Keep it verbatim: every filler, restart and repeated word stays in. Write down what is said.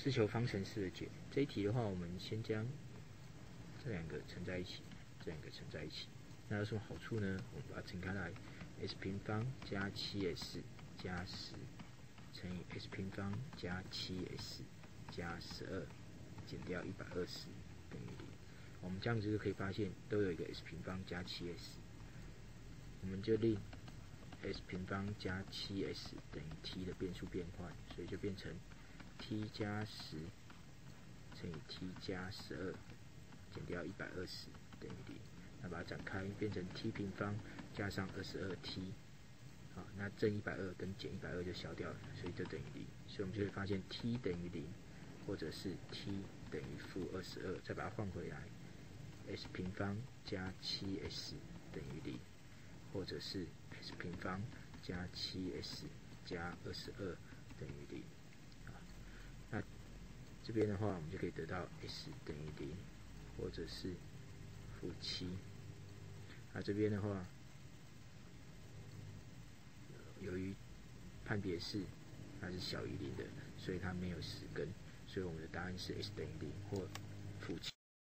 是求方程式的解。这一题的话，我们先将这两个乘在一起，这两个乘在一起。那有什么好处呢？我们把它乘开来 ，s 平方加 七 s 加十乘以 s 平方加 七 s 加十二减掉一百二十等于零。我们这样子就可以发现，都有一个 s 平方加 七 s， 我们就令 s 平方加 七 s 等于 t 的变数变换，所以就变成 t 加十乘以 t 加十二减掉一百二十等于零。那把它展开，变成 t 平方加上二十二 t， 好，那正一百二跟减一百二就消掉了，所以就等于零。所以我们就会发现 t 等于零，或者是 t 等于负二十二，再把它换回来 ，s 平方加 七 s 等于零，或者是 s 平方加 七 s 加二十二等于零。那这边的话，我们就可以得到 s 等于零，或者是负七。那这边的话，由于判别式它是小于零的，所以它没有实根，所以我们的答案是 s 等于零或负七。